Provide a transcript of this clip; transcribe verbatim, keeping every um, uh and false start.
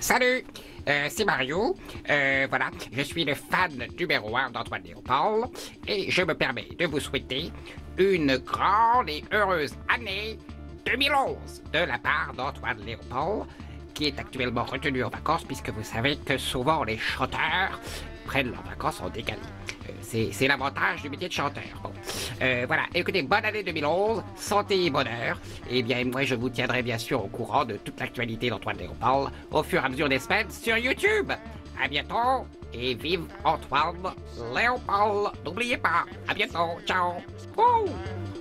Salut, euh, c'est Mario. Euh, voilà, je suis le fan numéro un d'Antoine Léopold et je me permets de vous souhaiter une grande et heureuse année deux mille onze de la part d'Antoine Léopold, qui est actuellement retenu en vacances puisque vous savez que souvent les chanteurs prennent leurs vacances en décalé. Euh, c'est, c'est l'avantage du métier de chanteur. Bon. Euh, voilà, écoutez, bonne année deux mille onze, santé et bonheur. Et bien, moi, je vous tiendrai bien sûr au courant de toute l'actualité d'Antoine Léopold au fur et à mesure des semaines sur YouTube. À bientôt et vive Antoine Léopold. N'oubliez pas, à bientôt, ciao. Wouh.